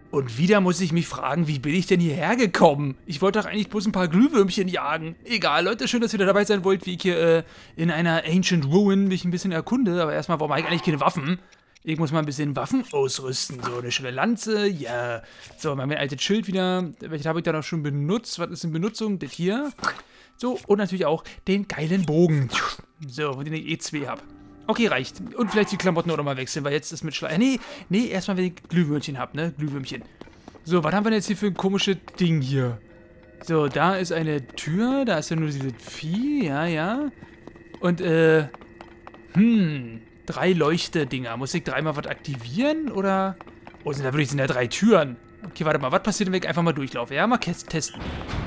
Und wieder muss ich mich fragen, wie bin ich denn hierher gekommen? Ich wollte doch eigentlich bloß ein paar Glühwürmchen jagen. Egal, Leute, schön, dass ihr dabei sein wollt, wie ich hier in einer Ancient Ruin mich ein bisschen erkunde. Aber erstmal, warum habe ich eigentlich keine Waffen? Ich muss mal ein bisschen Waffen ausrüsten. So, eine schöne Lanze, ja. So, mein altes Schild wieder. Welches habe ich da noch schon benutzt? Was ist in Benutzung? Das hier. So, und natürlich auch den geilen Bogen. So, den ich E2 habe. Okay, reicht. Und vielleicht die Klamotten auch noch mal wechseln, weil jetzt ist mit Schleier. Nee, erstmal, wenn ich Glühwürmchen habe, ne? Glühwürmchen. So, was haben wir denn jetzt hier für ein komisches Ding hier? So, da ist eine Tür, da ist ja nur dieses Vieh, ja. Und, 3 Leuchtedinger. Muss ich dreimal was aktivieren, oder? Oh, sind da 3 Türen? Okay, warte mal, was passiert, wenn ich einfach mal durchlaufe? Ja, mal testen.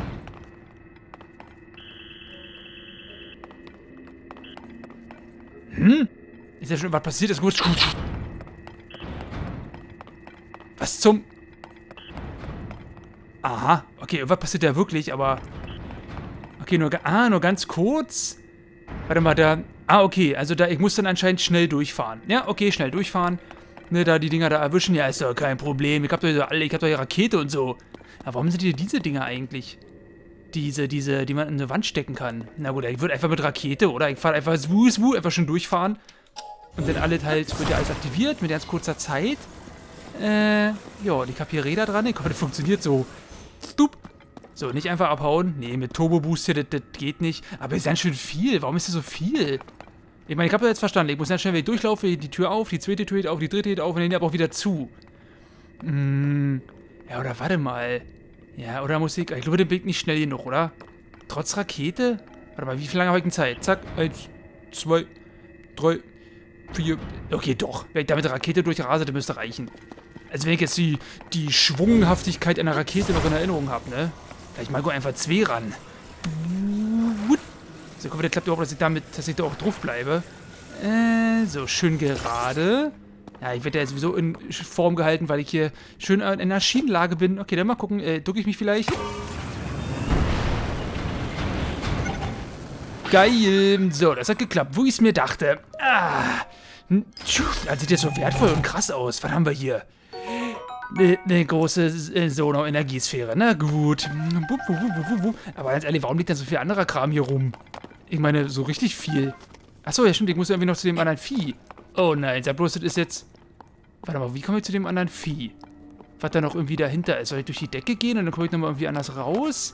Ist ja schon was passiert? Ist gut. Was zum... Aha. Okay, was passiert da wirklich, aber... Okay, nur ganz kurz. Warte mal, da... okay, also da... Ich muss dann anscheinend schnell durchfahren. Ja, okay, schnell durchfahren. Ne, da die Dinger da erwischen. Ja, ist doch kein Problem. Ich hab doch hier Rakete und so. Aber warum sind hier diese Dinger eigentlich? Die man in eine Wand stecken kann. Na gut, ich würde einfach mit Rakete, oder? Ich fahre einfach einfach schon durchfahren. Und dann wird ja alles aktiviert mit ganz kurzer Zeit. Ja, und ich habe hier Räder dran. Ich hoffe, das funktioniert so. Stup. So, nicht einfach abhauen. Nee, mit Turbo Boost hier, das geht nicht. Aber es ist ganz schön viel. Warum ist das so viel? Ich meine, ich habe das jetzt verstanden. Ich muss ganz schnell, wenn ich durchlaufe, die Tür auf, die zweite Tür geht auf, die dritte geht auf und dann aber auch wieder zu. Ja, oder warte mal. Ja, oder muss ich glaube, der blickt nicht schnell genug, oder? Trotz Rakete? Warte mal, wie viel lange habe ich denn Zeit? Zack, 1, 2, 3, 4. Okay, doch. Wenn ich da mit der Rakete durchrase, dann müsste reichen. Also wenn ich jetzt die Schwunghaftigkeit einer Rakete noch in Erinnerung habe, ne? Vielleicht mal einfach 2 ran. So, guck mal, das klappt überhaupt, dass ich da auch drauf bleibe. So, schön gerade. Ja, ich werde ja sowieso in Form gehalten, weil ich hier schön in einer Schienenlage bin. Okay, dann mal gucken. Ducke ich mich vielleicht? Geil. So, das hat geklappt, wo ich es mir dachte. Das sieht jetzt so wertvoll und krass aus. Was haben wir hier? Eine große Sono-Energiesphäre. Na gut. Aber ganz ehrlich, warum liegt denn so viel anderer Kram hier rum? Ich meine, so richtig viel. Achso, ja stimmt, ich muss irgendwie noch zu dem anderen Vieh. Oh nein, sag bloß, das ist jetzt... Warte mal, wie komme ich zu dem anderen Vieh? Was da noch irgendwie dahinter ist? Soll ich durch die Decke gehen und dann komme ich nochmal irgendwie anders raus?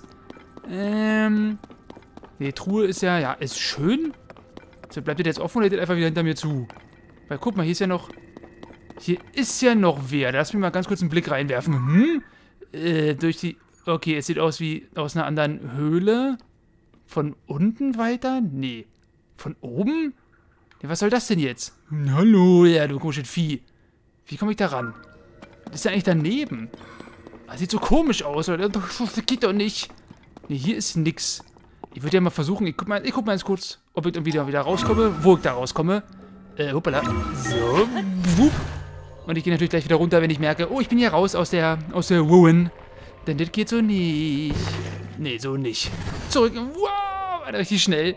Die Truhe ist ja... Ja, ist schön. So, bleibt das jetzt offen oder geht das einfach wieder hinter mir zu? Weil, guck mal, hier ist ja noch... Hier ist ja noch wer. Da lass mich mal ganz kurz einen Blick reinwerfen. Durch die... Okay, es sieht aus wie aus einer anderen Höhle. Von unten weiter? Nee. Von oben? Ja, was soll das denn jetzt? Hallo, ja, du komisches Vieh. Wie komme ich da ran? Das ist ja eigentlich daneben. Das sieht so komisch aus, oder? Das geht doch nicht. Nee, hier ist nix. Ich würde ja mal versuchen, ich guck mal ganz kurz, ob ich irgendwie da wieder rauskomme, wo ich da rauskomme. Hoppala. So. Wupp. Und ich gehe natürlich gleich wieder runter, wenn ich merke, oh, ich bin hier raus aus der Ruin. Denn das geht so nicht. Nee, so nicht. Zurück. Wow, war richtig schnell.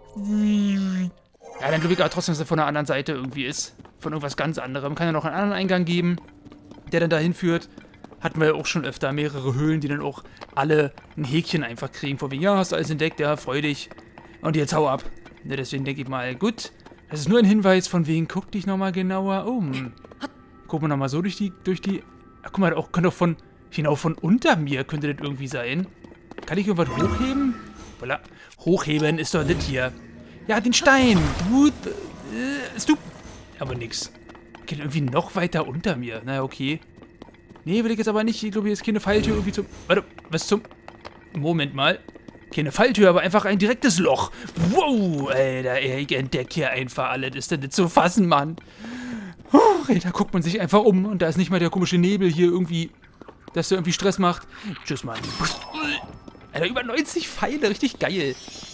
Ja, dann glaube ich aber trotzdem, dass er von der anderen Seite irgendwie ist. Von irgendwas ganz anderem. Kann ja noch einen anderen Eingang geben, der dann dahin führt. Hatten wir ja auch schon öfter mehrere Höhlen, die dann auch alle ein Häkchen einfach kriegen. Von wegen, ja, hast du alles entdeckt, ja, freu dich. Und jetzt hau ab. Ne, deswegen denke ich mal, gut. Das ist nur ein Hinweis von wegen, guck dich nochmal genauer um. Gucken wir nochmal so durch die... Ach, guck mal, auch könnte doch genau von unter mir könnte das irgendwie sein. Kann ich irgendwas hochheben? Voilà. Hochheben ist doch das hier. Ja, den Stein. Aber nix. Geht irgendwie noch weiter unter mir. Na, okay. Nee, will ich jetzt aber nicht. Ich glaube, hier ist keine Falltür irgendwie zum... Warte, was zum... Moment mal. Keine Falltür, aber einfach ein direktes Loch. Wow, Alter, ich entdecke hier einfach alles. Ist denn nicht zu fassen, Mann? Oh, da guckt man sich einfach um und da ist nicht mal der komische Nebel hier irgendwie, dass der irgendwie Stress macht. Tschüss, Mann. Alter, über 90 Pfeile, richtig geil.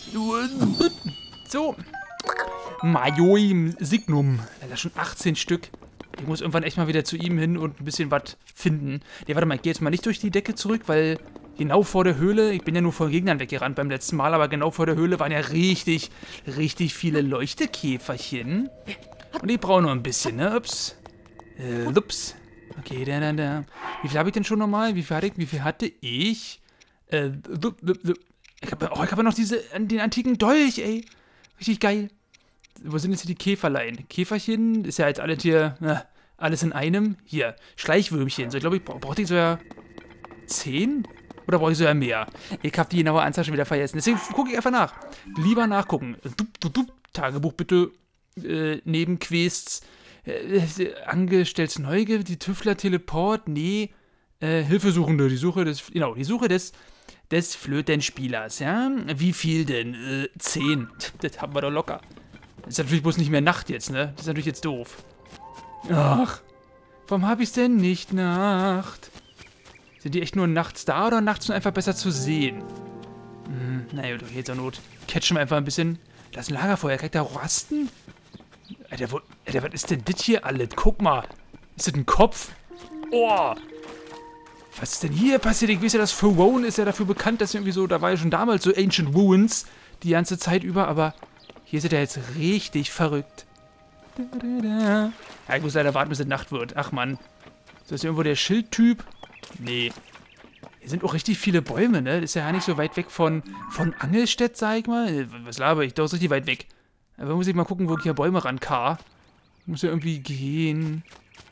So. Majoim Signum. Alter, schon 18 Stück. Ich muss irgendwann echt mal wieder zu ihm hin und ein bisschen was finden. Nee, warte mal, ich gehe jetzt mal nicht durch die Decke zurück, weil genau vor der Höhle, ich bin ja nur vor Gegnern weggerannt beim letzten Mal, aber genau vor der Höhle waren ja richtig viele Leuchtekäferchen. Und ich brauche noch ein bisschen, ne? Ups. Ups. Okay, da. Wie viel habe ich denn schon nochmal? Wie viel hatte ich? Ich hab ja noch den antiken Dolch, ey. Richtig geil. Wo sind jetzt hier die Käferlein? Käferchen ist ja jetzt alles hier, alles in einem. Hier, Schleichwürmchen. So, ich glaube, brauchte ich so ja 10? Oder brauche ich so ja mehr? Ich habe die genaue Anzahl schon wieder vergessen. Deswegen gucke ich einfach nach. Lieber nachgucken. Tagebuch bitte. Nebenquests. Angestelltes Neugier, die Tüftler Teleport. Nee. Hilfesuchende. Die Suche des Flötenspielers, ja? Wie viel denn? 10. Das haben wir doch locker. Das ist natürlich bloß nicht mehr Nacht jetzt, ne? Das ist natürlich jetzt doof. Ach. Warum habe ich es denn nicht Nacht? Sind die echt nur nachts da oder nachts nur einfach besser zu sehen? Naja, doch jetzt zur Not. Catchen wir einfach ein bisschen. Das Lagerfeuer, kriegt da Rasten? Alter, was ist denn das hier alles? Guck mal. Ist das ein Kopf? Oh. Was ist denn hier passiert? Ich weiß ja, das Pharaon ist ja dafür bekannt, dass irgendwie so, da war ja schon damals so Ancient Ruins die ganze Zeit über, aber hier ist er jetzt richtig verrückt. Ja, ich muss leider warten, bis es Nacht wird. Ach man. Ist das irgendwo der Schildtyp? Nee. Hier sind auch richtig viele Bäume, ne? Das ist ja gar nicht so weit weg von Angelstedt, sag ich mal. Was laber ich? Da ist richtig weit weg. Aber muss ich mal gucken, wo ich hier Bäume rankar. Muss ja irgendwie gehen.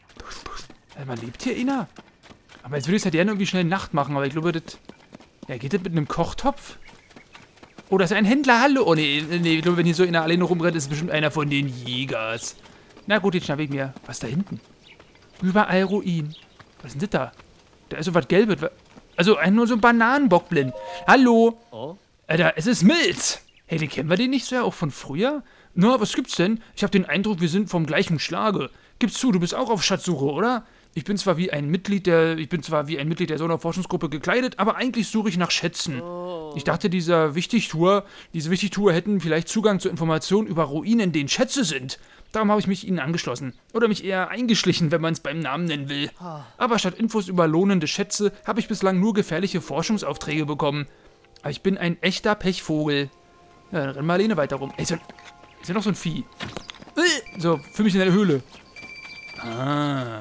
Man lebt hier einer. Aber jetzt würde ich es halt gerne irgendwie schnell Nacht machen, aber ich glaube, das... Ja, geht das mit einem Kochtopf? Oh, das ist ein Händler, hallo. Oh, nee, ich glaube, wenn hier so einer alleine rumrennt, ist es bestimmt einer von den Jägers. Na gut, jetzt schnappe ich mir. Was ist da hinten? Überall Ruin. Was ist denn das da? Da ist so was Gelbes. Also, nur so ein Bananenbockblind. Hallo. Oh? Alter, es ist Milz. Hey, den kennen wir den nicht so ja auch von früher? Na, was gibt's denn? Ich habe den Eindruck, wir sind vom gleichen Schlage. Gib's zu, du bist auch auf Schatzsuche, oder? Ich bin zwar wie ein Mitglied der Sonderforschungsgruppe gekleidet, aber eigentlich suche ich nach Schätzen. Ich dachte, diese Wichtigtour hätten vielleicht Zugang zu Informationen über Ruinen, in denen Schätze sind. Darum habe ich mich ihnen angeschlossen. Oder mich eher eingeschlichen, wenn man es beim Namen nennen will. Aber statt Infos über lohnende Schätze habe ich bislang nur gefährliche Forschungsaufträge bekommen. Aber ich bin ein echter Pechvogel. Ja, dann renn mal alleine weiter rum. Ey, ist ja noch so ein Vieh. So, für mich in der Höhle. Ah,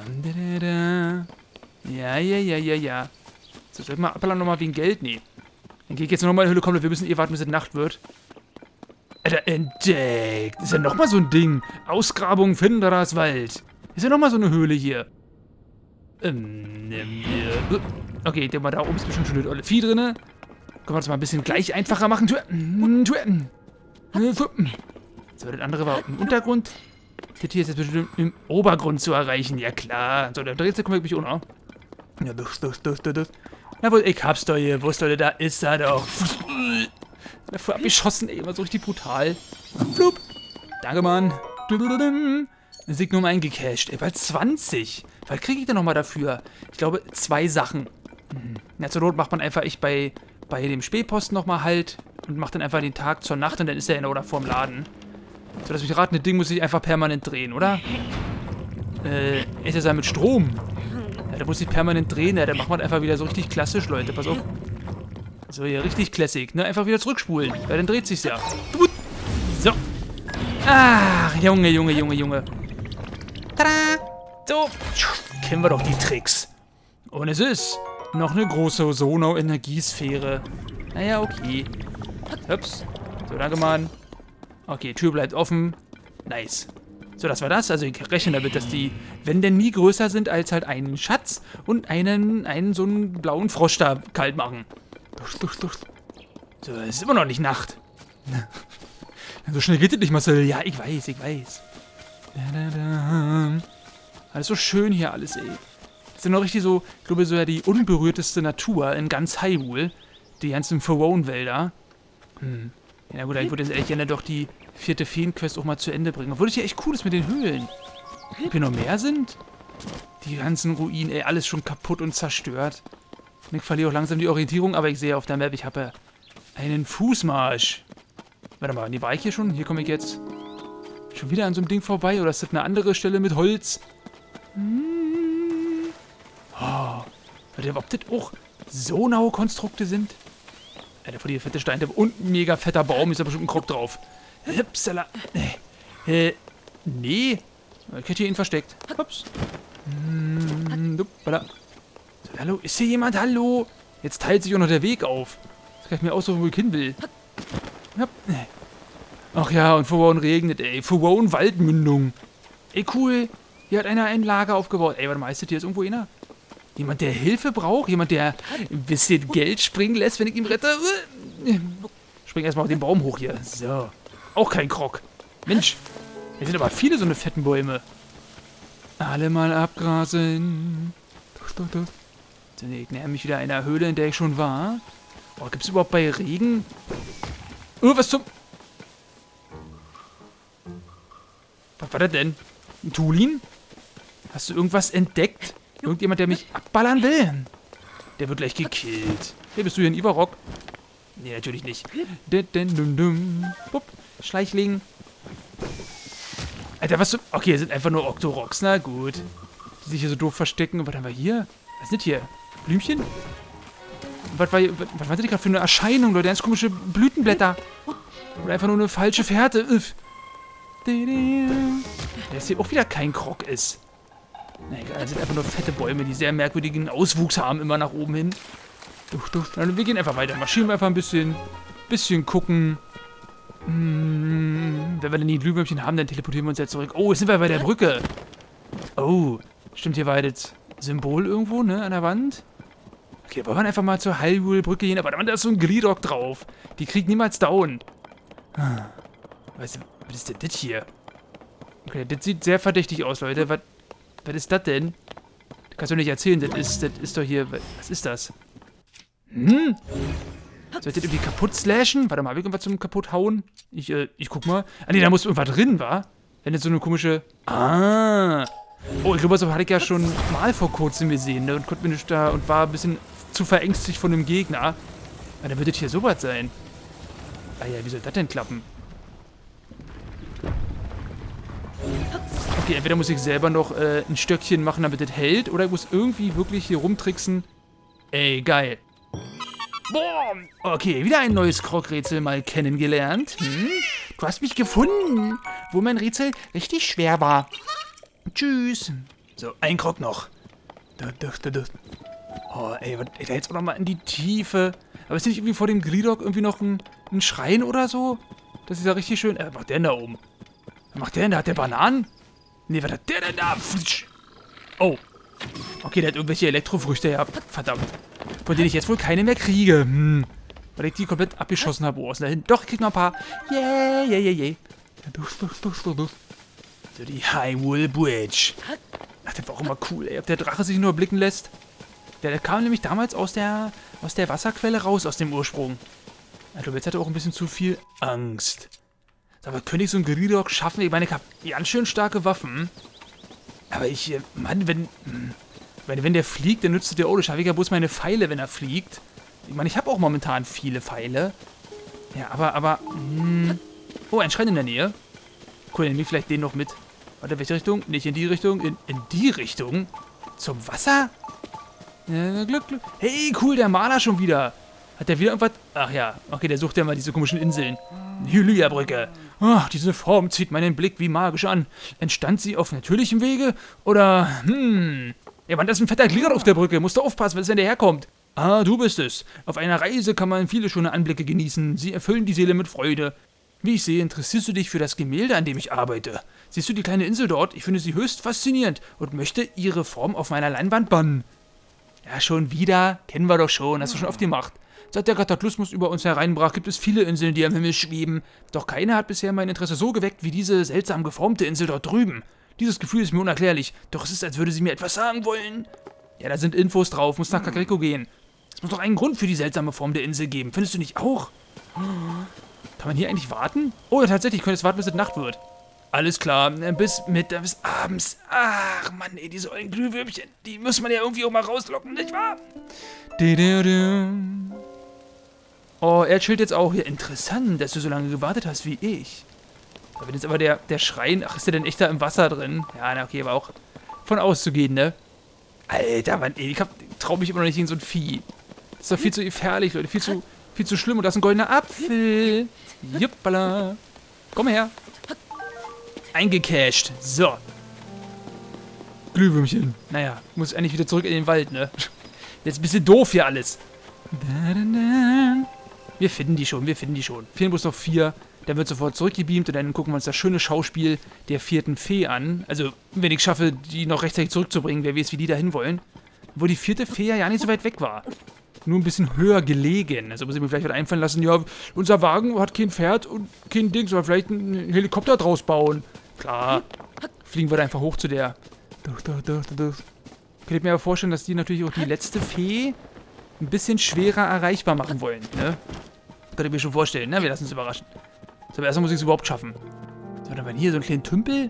ja. So, soll ich mal abballern nochmal wegen Geld? Nee. Dann gehe ich jetzt nochmal in die Höhle, komm, wir müssen warten, bis es Nacht wird. Alter, entdeckt. Ist ja nochmal so ein Ding. Ausgrabung Finderers Wald. Ist ja nochmal so eine Höhle hier. Okay, der mal da oben ist bestimmt schon eine Vieh drinne. Können wir das mal ein bisschen gleich einfacher machen. So, das andere war im Untergrund. Das hier ist jetzt bestimmt im Obergrund zu erreichen. Ja, klar. So, der dritte kommt wirklich auch. Ja, na wohl, ich hab's doch hier. Wo ist Leute? Da ist er doch. Dafür abgeschossen, ey. War so richtig brutal. Flup. Danke, Mann. Signum eingecasht. Ey, bald 20. Was kriege ich denn nochmal dafür? Ich glaube, 2 Sachen. Na, zur Not macht man einfach bei dem Spähposten nochmal halt und macht dann einfach den Tag zur Nacht und dann ist er oder vorm Laden. So, lass mich raten, das Ding muss sich einfach permanent drehen, oder? Ist das ja mit Strom? Ja, da muss sich permanent drehen, ja, dann macht man einfach wieder so richtig klassisch, Leute, pass auf. So, hier, richtig classic, ne? Einfach wieder zurückspulen, weil dann dreht sich's ja. So. Ach, Junge. Tada! So. Kennen wir doch die Tricks. Und es ist noch eine große Sonau-Energiesphäre. Naja, okay. Ups. So, danke, Mann. Okay, Tür bleibt offen. Nice. So, das war das. Also ich rechne damit, dass die, wenn denn nie größer sind als halt einen Schatz und einen so einen blauen Frosch da kalt machen. So, es ist immer noch nicht Nacht. So schnell geht es nicht, Marcel. Ja, ich weiß. Alles so schön hier alles, ey. Das ist ja noch richtig so, ich glaube, so ja die unberührteste Natur in ganz Hyrule. Die ganzen Pharaon-Wälder. Ja gut, ich würde jetzt ehrlich gerne doch die 4. Feenquest auch mal zu Ende bringen. Obwohl das hier echt cool ist mit den Höhlen. Ob hier noch mehr sind? Die ganzen Ruinen, ey, alles schon kaputt und zerstört. Und ich verliere auch langsam die Orientierung, aber ich sehe auf der Map, ich habe ja einen Fußmarsch. Warte mal, nee, war ich hier schon? Hier komme ich jetzt schon wieder an so einem Ding vorbei? Oder ist das eine andere Stelle mit Holz? Oh, ob das auch Sonau-Konstrukte sind? Alter, vor die fette Steine und ein mega fetter Baum, ist da bestimmt ein Krog drauf. Hipsala. Nee. Ich hätte hier ihn versteckt. Ups. So, hallo? Ist hier jemand? Hallo? Jetzt teilt sich auch noch der Weg auf. Das kann ich mir aussuchen, wo ich hin will. Ja. Ach ja, und Furwaun regnet, ey. Furwaun Waldmündung. Ey, cool. Hier hat einer ein Lager aufgebaut. Ey, warte mal, ist das hier jetzt irgendwo einer? Jemand, der Hilfe braucht? Jemand, der ein bisschen Geld springen lässt, wenn ich ihn rette? Spring erstmal auf den Baum hoch hier. So. Auch kein Krog. Mensch. Hier sind aber viele so eine fetten Bäume. Alle mal abgrasen. So, ich näher mich wieder einer Höhle, in der ich schon war. Oh, gibt es überhaupt bei Regen? Oh, was zum... Was war das denn? Ein Tulin? Hast du irgendwas entdeckt? Irgendjemand, der mich abballern will? Der wird gleich gekillt. Hey, bist du hier ein Ivarok? Nee, natürlich nicht. Bup, Schleichling. Alter, was zum... Okay, das sind einfach nur Octoroks. Na gut. Die sich hier so doof verstecken. Und was haben wir hier? Was ist das hier? Blümchen? Was war das gerade für eine Erscheinung, Leute? Ganz komische Blütenblätter. Oder einfach nur eine falsche Fährte. Der ist hier auch wieder kein Krog ist. Na egal, das sind einfach nur fette Bäume, die sehr merkwürdigen Auswuchs haben, immer nach oben hin. Also wir gehen einfach weiter. Marschieren wir einfach ein bisschen gucken. Wenn wir dann die Glühwürmchen haben, dann teleportieren wir uns jetzt zurück. Oh, jetzt sind wir bei der Brücke. Oh, stimmt, hier war das Symbol irgendwo, ne, an der Wand. Okay, wollen wir einfach mal zur Hyrule-Brücke gehen, aber da ist so ein Gridok drauf. Die kriegt niemals down. Was ist denn das hier? Okay, das sieht sehr verdächtig aus, Leute. Was ist das denn? Das kannst du nicht erzählen, das ist doch hier... Was ist das? Soll ich das irgendwie kaputt slashen? Warte mal, habe ich irgendwas zum kaputt hauen? Ich guck mal. Ah, nee, da muss irgendwas drin, wa? Wenn jetzt so eine komische... Ah! Oh, ich glaube, das hatte ich ja schon mal vor kurzem gesehen, ne? Und konnte mir nicht da... Und war ein bisschen zu verängstigt von dem Gegner. Ah, dann wird das hier sowas sein. Ah ja, wie soll das denn klappen? Okay, entweder muss ich selber noch ein Stöckchen machen, damit das hält, oder ich muss irgendwie wirklich hier rumtricksen. Ey, geil. Boom! Okay, wieder ein neues Krog-Rätsel mal kennengelernt. Du hast mich gefunden, wo mein Rätsel richtig schwer war. Tschüss. So, ein Krog noch. Oh, ey, da jetzt auch noch mal in die Tiefe. Aber ist nicht irgendwie vor dem Gridok irgendwie noch ein Schrein oder so? Das ist ja richtig schön. Was macht der denn da oben? Was macht der denn da? Hat der Bananen? Nee, was hat der denn da? Oh. Okay, der hat irgendwelche Elektrofrüchte gehabt. Verdammt. Von denen ich jetzt wohl keine mehr kriege. Weil ich die komplett abgeschossen habe. Wo ist denn da hin? Doch, ich krieg noch ein paar. Yeah. So, die Hyrule Bridge. Ach, das war auch immer cool, ey. Ob der Drache sich nur blicken lässt. Der kam nämlich damals aus der Wasserquelle raus, aus dem Ursprung. Ich glaube, jetzt hat er auch ein bisschen zu viel Angst. Aber könnte ich so einen Gridok schaffen? Ich meine, ich habe ganz schön starke Waffen. Aber Mann, wenn der fliegt, dann nützt der auch. Schaffe ich ja bloß meine Pfeile, wenn er fliegt. Ich meine, ich habe auch momentan viele Pfeile. Ja, aber oh, ein Schrein in der Nähe. Cool, dann nehme ich vielleicht den noch mit. Warte, welche Richtung? Nicht in die Richtung. In die Richtung? Zum Wasser? Glück. Hey, cool, der Maler schon wieder. Hat der wieder irgendwas? Ach ja, okay, der sucht ja mal diese komischen Inseln. Hylia-Brücke. Oh, diese Form zieht meinen Blick wie magisch an. Entstand sie auf natürlichem Wege? Oder, Ja, Mann, das ist ein fetter Glieder auf der Brücke. Musst du aufpassen, wenn es denn daherkommt. Ah, du bist es. Auf einer Reise kann man viele schöne Anblicke genießen. Sie erfüllen die Seele mit Freude. Wie ich sehe, interessierst du dich für das Gemälde, an dem ich arbeite. Siehst du die kleine Insel dort? Ich finde sie höchst faszinierend und möchte ihre Form auf meiner Leinwand bannen. Ja, schon wieder? Kennen wir doch schon. Hast du schon oft gemacht. Seit der Kataklysmus über uns hereinbrach, gibt es viele Inseln, die am Himmel schweben. Doch keine hat bisher mein Interesse so geweckt wie diese seltsam geformte Insel dort drüben. Dieses Gefühl ist mir unerklärlich, doch es ist, als würde sie mir etwas sagen wollen. Ja, da sind Infos drauf, muss nach Kakariko gehen. Es muss doch einen Grund für die seltsame Form der Insel geben, findest du nicht auch? Kann man hier eigentlich warten? Oh ja, tatsächlich, ich könnte jetzt warten, bis es Nacht wird. Alles klar, bis abends. Ach, Mann, ey, diese ollen Glühwürmchen, die muss man ja irgendwie auch mal rauslocken, nicht wahr? Oh, er chillt jetzt auch hier. Interessant, dass du so lange gewartet hast wie ich. Da wird jetzt aber der Schrein... Ach, ist der denn echt da im Wasser drin? Ja, na okay, aber auch von auszugehen, ne? Alter, Mann, ey, ich trau mich immer noch nicht gegen so ein Vieh. Das ist doch viel zu gefährlich, Leute. Viel zu schlimm. Und da ist ein goldener Apfel. Juppala. Komm her. Eingecasht. So. Glühwürmchen. Naja, muss eigentlich wieder zurück in den Wald, ne? Das ist ein bisschen doof hier alles. Wir finden die schon, Fehlen bloß noch 4. Dann wird sofort zurückgebeamt und dann gucken wir uns das schöne Schauspiel der 4. Fee an. Also, wenn ich schaffe, die noch rechtzeitig zurückzubringen, wer weiß, wie die da hinwollen. Wo die 4. Fee ja nicht so weit weg war. Nur ein bisschen höher gelegen. Also muss ich mir vielleicht was einfallen lassen, ja, unser Wagen hat kein Pferd und kein Ding, sondern vielleicht einen Helikopter draus bauen. Klar. Fliegen wir da einfach hoch zu der. Könnte ich mir aber vorstellen, dass die natürlich auch die letzte Fee ein bisschen schwerer erreichbar machen wollen, ne? Könnte ich mir schon vorstellen, ne? Wir lassen uns überraschen. So, aber erstmal muss ich es überhaupt schaffen. So, dann war hier so ein kleiner Tümpel.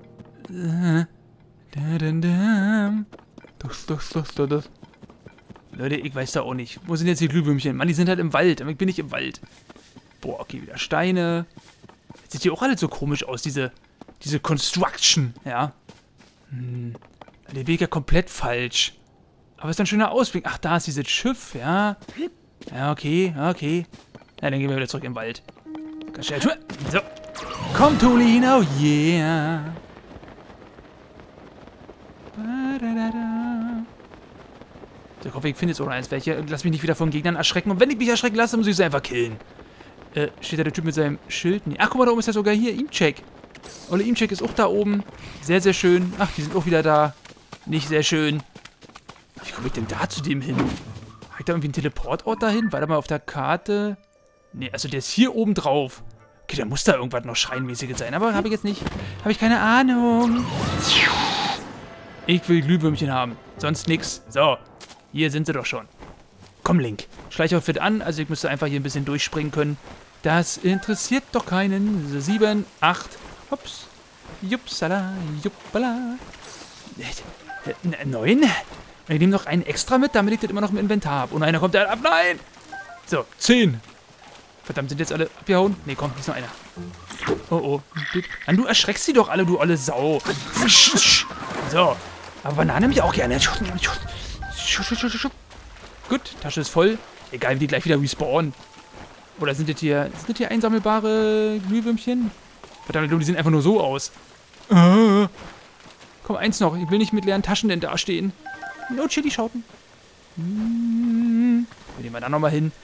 Leute, ich weiß da auch nicht. Wo sind jetzt die Glühwürmchen? Mann, die sind halt im Wald, aber ich bin nicht im Wald. Boah, okay, wieder Steine. Jetzt sieht hier auch alles so komisch aus, diese Construction, ja. Der Weg ja komplett falsch. Aber ist ein schöner Ausblick. Ach, da ist dieses Schiff, ja. Ja, okay. Ja, dann gehen wir wieder zurück im Wald. Ganz schnell. So. Komm, Tolino, yeah. So, ich hoffe, ich finde jetzt auch noch eins welche. Lass mich nicht wieder von Gegnern erschrecken. Und wenn ich mich erschrecken lasse, muss ich sie einfach killen. Steht da der Typ mit seinem Schild? Nee. Ach, guck mal, da oben ist ja sogar hier Imcheck. Olle Imcheck ist auch da oben. Sehr, sehr schön. Ach, die sind auch wieder da. Nicht sehr schön. Wie komme ich denn da zu dem hin? Habe ich da irgendwie einen Teleportort dahin? Warte mal auf der Karte. Nee, also der ist hier oben drauf. Okay, da muss da irgendwas noch Schreinmäßiges sein. Aber habe ich jetzt nicht. Habe ich keine Ahnung. Ich will Glühwürmchen haben. Sonst nix. So. Hier sind sie doch schon. Komm, Link. Schleichoutfit an. Also ich müsste einfach hier ein bisschen durchspringen können. Das interessiert doch keinen. 7, 8. Hops. Jupsala. Juppala. 9. Und ich nehme noch einen extra mit, damit ich das immer noch im Inventar habe. Und einer kommt da ab. Nein! So, 10. Verdammt, sind jetzt alle abgehauen? Ne, komm, hier ist noch einer. Oh. Mann, du erschreckst sie doch alle, du olle Sau. So. Aber Banane nehme ich auch gerne. Gut, Tasche ist voll. Egal, wie die gleich wieder respawnen. Oder sind das hier einsammelbare Glühwürmchen? Verdammt, die sehen einfach nur so aus. Komm, eins noch. Ich will nicht mit leeren Taschen denn dastehen. No Chili-Schauten. Wir nehmen da nochmal hin.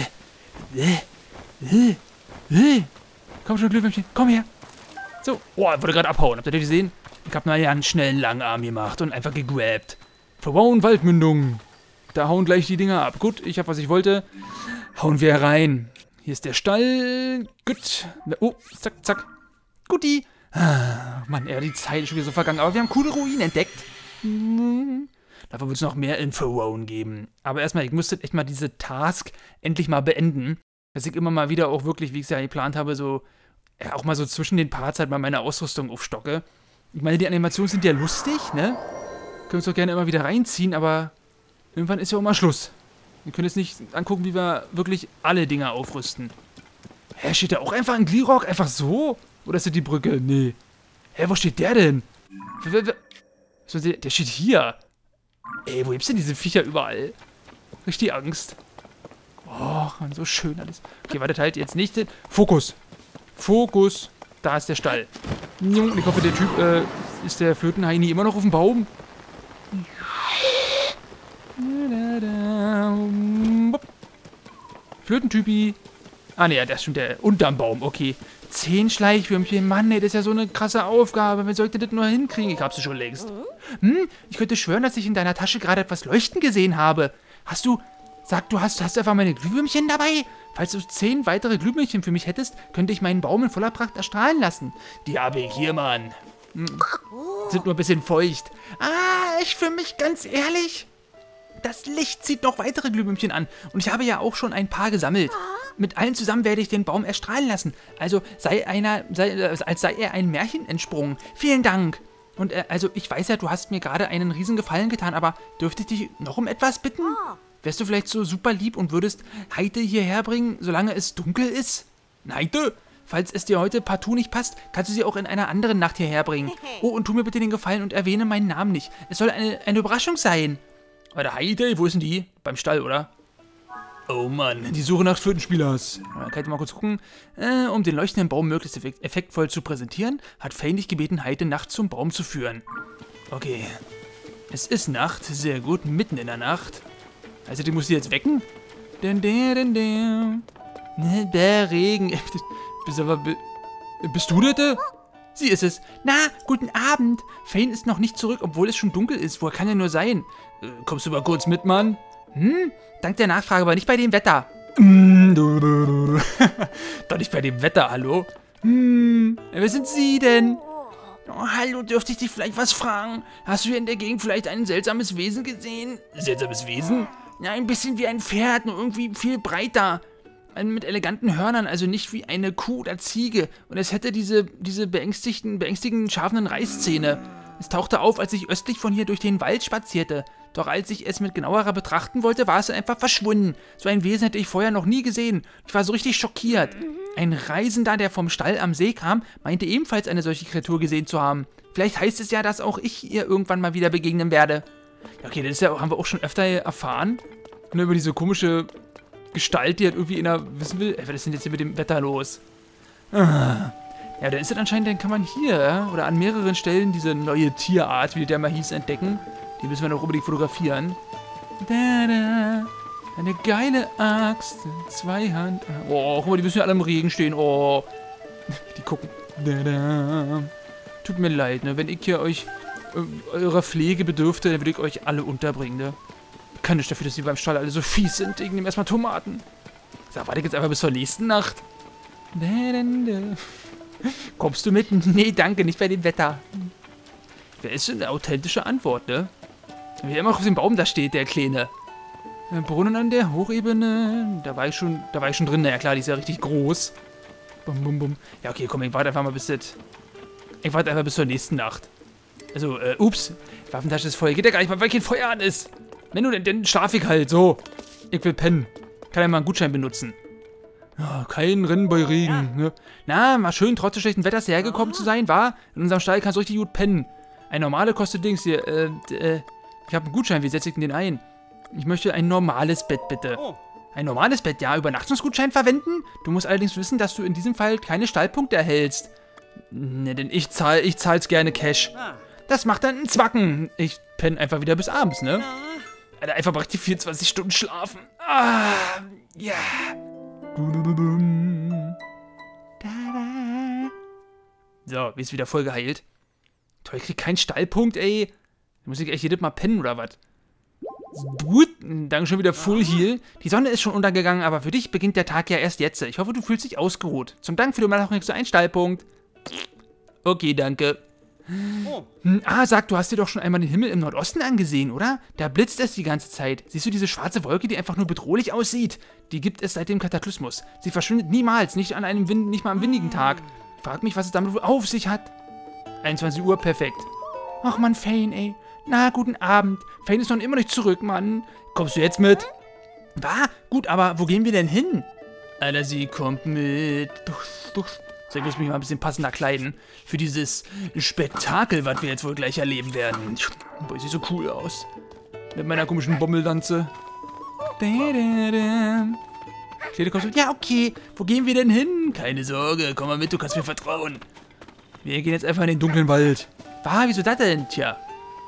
Komm schon, Glühwürmchen. Komm her. So. Oh, er wollte gerade abhauen. Habt ihr das gesehen? Ich habe mal ja einen schnellen Langarm gemacht und einfach gegrabt. Verbauen Waldmündung. Da hauen gleich die Dinger ab. Gut, ich habe, was ich wollte. Hauen wir rein. Hier ist der Stall. Gut. Oh, zack. Guti. Mann, die Zeit ist schon wieder so vergangen. Aber wir haben coole Ruinen entdeckt. Dafür wird es noch mehr Info-Rowan geben. Aber erstmal, ich musste echt mal diese Task endlich mal beenden. Dass ich immer mal wieder auch wirklich, wie ich es ja geplant habe, so, ja, auch mal so zwischen den Parts halt mal meine Ausrüstung aufstocke. Ich meine, die Animationen sind ja lustig, ne? Können wir uns doch gerne immer wieder reinziehen, aber irgendwann ist ja auch mal Schluss. Wir können jetzt nicht angucken, wie wir wirklich alle Dinger aufrüsten. Hä, steht da auch einfach ein Gleerock? Einfach so? Oder ist das die Brücke? Nee. Hä, wo steht der denn? Der steht hier. Ey, wo gibt's denn diese Viecher überall? Richtig Angst. Oh, Mann, so schön alles. Okay, wartet halt jetzt nicht. Fokus. Da ist der Stall. Und ich hoffe, der Typ, ist der Flötenheini immer noch auf dem Baum? Flötentypi. Ah, ne, das ist schon der unterm Baum. Okay. 10 Schleichwürmchen. Mann, ey, das ist ja so eine krasse Aufgabe. Wer sollte das nur hinkriegen? Ich hab's schon längst. Ich könnte schwören, dass ich in deiner Tasche gerade etwas leuchten gesehen habe. Hast du einfach meine Glühwürmchen dabei? Falls du 10 weitere Glühwürmchen für mich hättest, könnte ich meinen Baum in voller Pracht erstrahlen lassen. Die habe ich hier, Mann. Sind nur ein bisschen feucht. Für mich ganz ehrlich, das Licht zieht noch weitere Glühwürmchen an. Und ich habe ja auch schon ein paar gesammelt. Mit allen zusammen werde ich den Baum erstrahlen lassen. Also als sei er ein Märchen entsprungen. Vielen Dank. Und also ich weiß ja, du hast mir gerade einen riesen Gefallen getan, aber dürfte ich dich noch um etwas bitten? Wärst du vielleicht so super lieb und würdest Heite hierher bringen, solange es dunkel ist? Heite? Falls es dir heute partout nicht passt, kannst du sie auch in einer anderen Nacht hierher bringen. Oh, und tu mir bitte den Gefallen und erwähne meinen Namen nicht. Es soll eine Überraschung sein. Warte, Heite, wo ist denn die? Beim Stall, oder? Oh Mann, die Suche nach Flötenspielers. Kann ich mal kurz gucken. Um den leuchtenden Baum möglichst effektvoll zu präsentieren, hat Fane dich gebeten, Heite nachts zum Baum zu führen. Okay. Es ist Nacht, sehr gut, mitten in der Nacht. Also, die muss sie jetzt wecken? Der Regen. Bist du das? Sie ist es. Na, guten Abend. Fane ist noch nicht zurück, obwohl es schon dunkel ist. Woher kann er nur sein? Kommst du mal kurz mit, Mann? Dank der Nachfrage, aber nicht bei dem Wetter. Doch nicht bei dem Wetter, hallo? Wer sind Sie denn? Oh, hallo, dürfte ich dich vielleicht was fragen? Hast du hier in der Gegend vielleicht ein seltsames Wesen gesehen? Seltsames Wesen? Ja, ein bisschen wie ein Pferd, nur irgendwie viel breiter. Mit eleganten Hörnern, also nicht wie eine Kuh oder Ziege. Und es hätte diese beängstigenden, scharfen Reißzähne. Es tauchte auf, als ich östlich von hier durch den Wald spazierte. Doch als ich es mit genauerer betrachten wollte, war es einfach verschwunden. So ein Wesen hätte ich vorher noch nie gesehen. Ich war so richtig schockiert. Ein Reisender, der vom Stall am See kam, meinte ebenfalls eine solche Kreatur gesehen zu haben. Vielleicht heißt es ja, dass auch ich ihr irgendwann mal wieder begegnen werde. Ja, okay, das ist ja, haben wir auch schon öfter erfahren. Nur über diese komische Gestalt, die halt irgendwie wissen will, was ist denn jetzt hier mit dem Wetter los? Ja, dann ist es anscheinend, dann kann man hier oder an mehreren Stellen diese neue Tierart, wie der mal hieß, entdecken. Die müssen wir noch unbedingt fotografieren. Eine geile Axt, Zweihand. Oh, guck mal, die müssen ja alle im Regen stehen. Oh, die gucken. Tut mir leid, ne, wenn ich hier euch eurer Pflege bedürfte, dann würde ich euch alle unterbringen, ne. Kann nicht dafür, dass die beim Stall alle so fies sind. Ich nehme erstmal Tomaten. So, warte jetzt einfach bis zur nächsten Nacht. Kommst du mit? Nee, danke, nicht bei dem Wetter. Wer ist denn eine authentische Antwort, ne? Wie er immer auf dem Baum da steht, der Kleine. Brunnen an der Hochebene. Da war ich schon drin. Na ja, klar, die ist ja richtig groß. Bum, bum, bum. Ja, okay, komm, ich warte einfach mal bis zur nächsten Nacht. Also, ups. Die Waffentasche ist voll. Geht ja gar nicht mal, weil kein Feuer an ist. Wenn du, dann schlaf ich halt, so. Ich will pennen. Kann ja mal einen Gutschein benutzen. Oh, kein Rennen bei Regen, ne? Na, mal schön trotz des schlechten Wetters hergekommen zu sein, war? In unserem Stall kannst du richtig gut pennen. Ein normale kostet Dings hier, ich habe einen Gutschein, wie setze ich denn den ein? Ich möchte ein normales Bett, bitte. Ein normales Bett, ja, Übernachtungsgutschein verwenden? Du musst allerdings wissen, dass du in diesem Fall keine Stallpunkte erhältst. Ne, denn ich zahl's gerne Cash. Das macht dann einen Zwacken. Ich penne einfach wieder bis abends, ne? Alter, einfach macht die 24 Stunden schlafen. Ah, ja. So, wie ist wieder voll geheilt. Toll, ich krieg keinen Stallpunkt, ey. Da muss ich echt jedes Mal pennen, oder was? Gut, dann schon wieder Full Heal. Die Sonne ist schon untergegangen, aber für dich beginnt der Tag ja erst jetzt. Ich hoffe, du fühlst dich ausgeruht. Zum Dank für die Übernachtung kriegst du einen Stallpunkt. Okay, danke. Sag, du hast dir doch schon einmal den Himmel im Nordosten angesehen, oder? Da blitzt es die ganze Zeit. Siehst du diese schwarze Wolke, die einfach nur bedrohlich aussieht? Die gibt es seit dem Kataklysmus. Sie verschwindet niemals, nicht mal am windigen Tag. Frag mich, was es damit auf sich hat. 21 Uhr, perfekt. Ach Mann, Fane, ey. Na, guten Abend. Fane ist noch immer nicht zurück, Mann. Kommst du jetzt mit? Gut, aber wo gehen wir denn hin? Alter, sie kommt mit. So, ich muss mich mal ein bisschen passender kleiden. Für dieses Spektakel, was wir jetzt wohl gleich erleben werden. Boah, sieht so cool aus. Mit meiner komischen Bommeldanze. Kleine kommst du. Ja, okay. Wo gehen wir denn hin? Keine Sorge, komm mal mit, du kannst mir vertrauen. Wir gehen jetzt einfach in den dunklen Wald. Wieso das denn? Tja.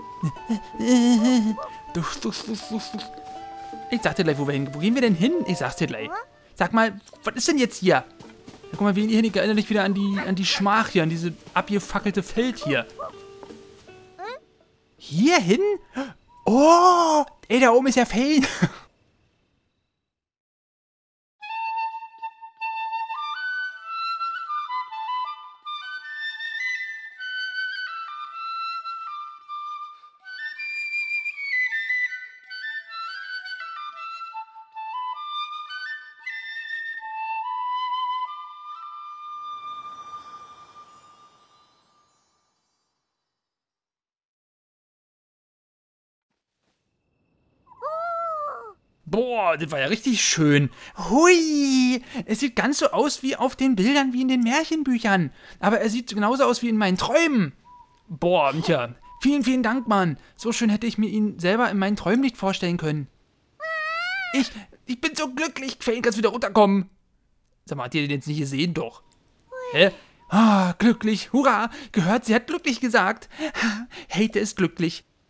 Ich sag dir gleich, wo wir hin. Wo gehen wir denn hin? Ich sag's dir gleich. Sag mal, was ist denn jetzt hier? Ja, guck mal, wie hier erinnert dich wieder an die Schmach hier, an diese abgefackelte Feld hier. Hier hin? Oh, ey, da oben ist ja Fane. Boah, das war ja richtig schön. Hui, es sieht ganz so aus wie auf den Bildern wie in den Märchenbüchern. Aber er sieht genauso aus wie in meinen Träumen. Boah, tja, vielen, vielen Dank, Mann. So schön hätte ich mir ihn selber in meinen Träumen nicht vorstellen können. Ich bin so glücklich. Fane, kannst wieder runterkommen. Sag mal, habt ihr den jetzt nicht gesehen? Doch. Hä? Glücklich, hurra, gehört, sie hat glücklich gesagt. Hate ist glücklich.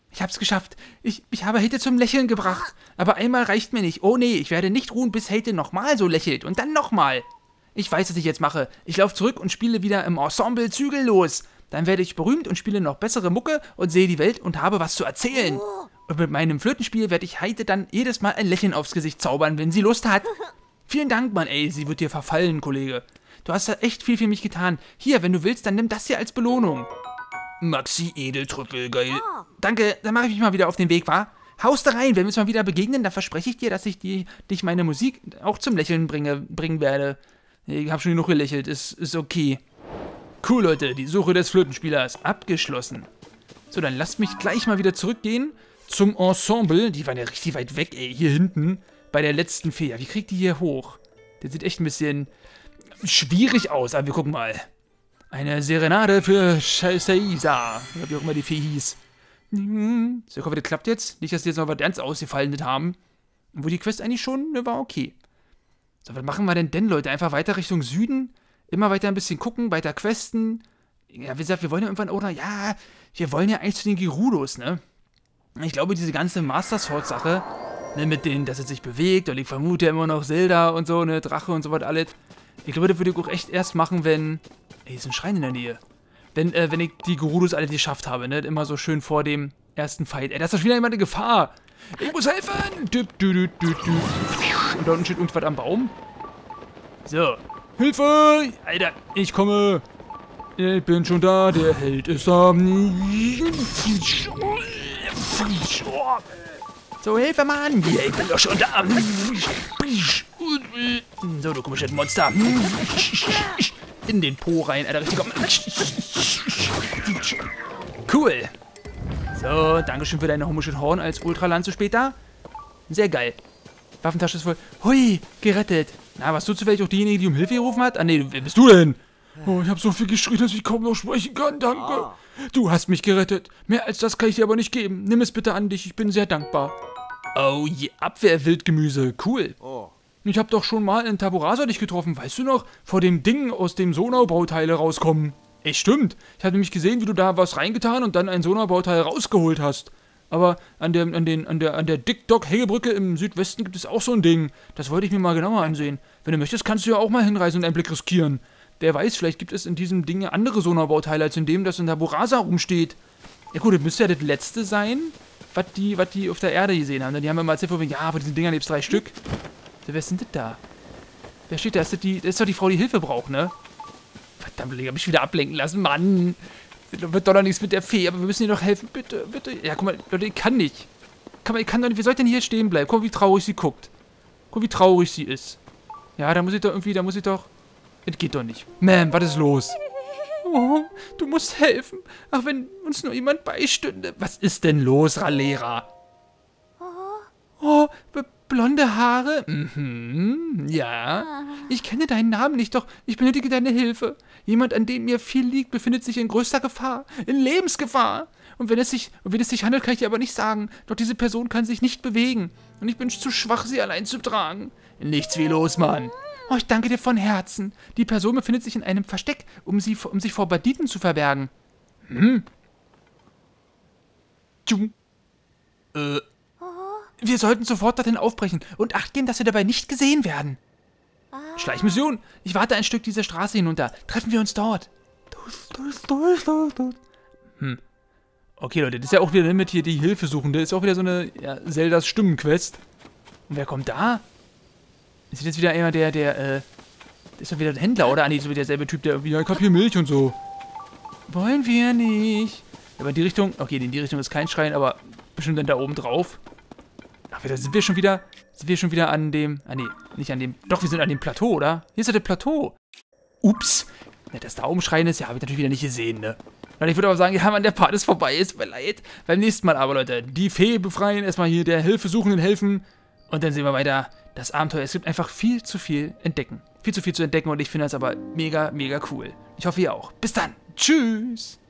Ich hab's geschafft. Ich habe Hate zum Lächeln gebracht. Aber einmal reicht mir nicht. Oh nee, ich werde nicht ruhen, bis Hate nochmal so lächelt. Und dann nochmal. Ich weiß, was ich jetzt mache. Ich laufe zurück und spiele wieder im Ensemble zügellos. Dann werde ich berühmt und spiele noch bessere Mucke und sehe die Welt und habe was zu erzählen. Und mit meinem Flötenspiel werde ich Heide dann jedes Mal ein Lächeln aufs Gesicht zaubern, wenn sie Lust hat. Vielen Dank, Mann, ey, sie wird dir verfallen, Kollege. Du hast da echt viel für mich getan. Hier, wenn du willst, dann nimm das hier als Belohnung. Maxi Edeltrüffel, geil. Danke, dann mache ich mich mal wieder auf den Weg, wa? Haust da rein, wenn wir uns mal wieder begegnen, dann verspreche ich dir, dass ich dich meine Musik auch zum Lächeln bringen werde. Ich habe schon genug gelächelt, ist okay. Cool, Leute, die Suche des Flötenspielers abgeschlossen. So, dann lasst mich gleich mal wieder zurückgehen zum Ensemble. Die waren ja richtig weit weg, ey, hier hinten, bei der letzten Fee. Ja, wie kriegt die hier hoch? Der sieht echt ein bisschen schwierig aus, aber wir gucken mal. Eine Serenade für Seiza, oder wie auch immer die Fee hieß. So, ich hoffe, das klappt jetzt. Nicht, dass die jetzt noch was ganz ausgefallen haben. Wo die Quest eigentlich schon war okay. So, was machen wir denn, Leute? Einfach weiter Richtung Süden? Immer weiter ein bisschen gucken, weiter questen. Ja, wie gesagt, wir wollen ja irgendwann, oder? Ja, wir wollen ja eigentlich zu den Gerudos, ne? Ich glaube, diese ganze Master Sword-Sache, ne, mit denen, dass es sich bewegt, und ich vermute ja immer noch Zelda und so, ne, Drache und so was alles. Ich glaube, das würde ich auch echt erst machen, wenn... Ey, hier ist ein Schrein in der Nähe. Wenn ich die Gerudos alle geschafft habe, ne? Immer so schön vor dem ersten Fight. Ey, da ist doch wieder jemand in Gefahr. Ich muss helfen! Und da unten steht irgendwas am Baum. So. Hilfe! Alter, ich komme. Ich bin schon da, der Held ist da. So, Hilfe, Mann! Ja, ich bin doch schon da. So, du komisches Monster. In den Po rein, Alter, richtig. Cool. So, dankeschön für deine homischen Horn als Ultralanze später. Sehr geil. Waffentasche ist voll. Hui, gerettet. Na, warst du zufällig auch diejenige, die um Hilfe gerufen hat? Ah, nee, wer bist du denn? Oh, ich habe so viel geschrien, dass ich kaum noch sprechen kann, danke. Du hast mich gerettet. Mehr als das kann ich dir aber nicht geben. Nimm es bitte an dich, ich bin sehr dankbar. Oh je, Abwehrwildgemüse, cool. Ich habe doch schon mal in Taborasa dich getroffen, weißt du noch? Vor dem Ding, aus dem Sonar-Bauteile rauskommen. Echt, stimmt. Ich hatte nämlich gesehen, wie du da was reingetan und dann ein Sonar-Bauteil rausgeholt hast. Aber an der Dick-Dock-Hängebrücke im Südwesten gibt es auch so ein Ding. Das wollte ich mir mal genauer ansehen. Wenn du möchtest, kannst du ja auch mal hinreisen und einen Blick riskieren. Wer weiß, vielleicht gibt es in diesem Ding andere Sonar-Bauteile, als in dem, das in Taborasa rumsteht. Ja gut, das müsste ja das letzte sein, was die auf der Erde gesehen haben. Die haben ja mal erzählt, ja, von diesen Dingern gibt es 3 Stück. Wer ist denn das da? Wer steht da? Das ist doch die Frau, die Hilfe braucht, ne? Verdammt, ich hab mich wieder ablenken lassen, Mann. Wird doch noch nichts mit der Fee, aber wir müssen ihr doch helfen. Bitte, bitte. Ja, guck mal, Leute, ich kann nicht. Ich kann doch nicht. Wie soll ich denn hier stehen bleiben? Guck mal, wie traurig sie guckt. Guck, wie traurig sie ist. Ja, da muss ich doch... Das geht doch nicht. Man, was ist los? Oh, du musst helfen. Ach, wenn uns nur jemand beistünde. Was ist denn los, Ralera? Oh, blonde Haare? Ja. Ich kenne deinen Namen nicht, doch ich benötige deine Hilfe. Jemand, an dem mir viel liegt, befindet sich in größter Gefahr. In Lebensgefahr. Und wenn es sich handelt, kann ich dir aber nicht sagen. Doch diese Person kann sich nicht bewegen. Und ich bin zu schwach, sie allein zu tragen. Nichts wie los, Mann. Oh, ich danke dir von Herzen. Die Person befindet sich in einem Versteck, um sich vor Banditen zu verbergen. Wir sollten sofort dorthin aufbrechen und Acht geben, dass wir dabei nicht gesehen werden. Schleichmission. Ich warte ein Stück dieser Straße hinunter. Treffen wir uns dort. Okay, Leute, das ist ja auch wieder mit hier die Hilfesuchende. Das ist auch wieder so eine Zeldas Stimmenquest. Und wer kommt da? Ist jetzt wieder einer, der ist doch wieder der Händler, oder? Ah, nee, so wie derselbe Typ, der irgendwie, ja, ich hab hier Milch und so. Wollen wir nicht. Aber in die Richtung, okay, in die Richtung ist kein Schrein, aber bestimmt dann da oben drauf. Ach, da sind wir schon wieder an dem, ah, nee, nicht an dem, doch, wir sind an dem Plateau, oder? Hier ist ja das Plateau. Ups. Ja, dass da oben Schrein ist, ja, habe ich natürlich wieder nicht gesehen, ne? Und ich würde aber sagen, ja, Mann, der Part ist vorbei, ist mir leid. Beim nächsten Mal aber, Leute, die Fee befreien, erstmal hier der Hilfesuchenden helfen und dann sehen wir weiter das Abenteuer. Es gibt einfach viel zu viel entdecken. Viel zu viel zu entdecken und ich finde das aber mega, mega cool. Ich hoffe, ihr auch. Bis dann. Tschüss.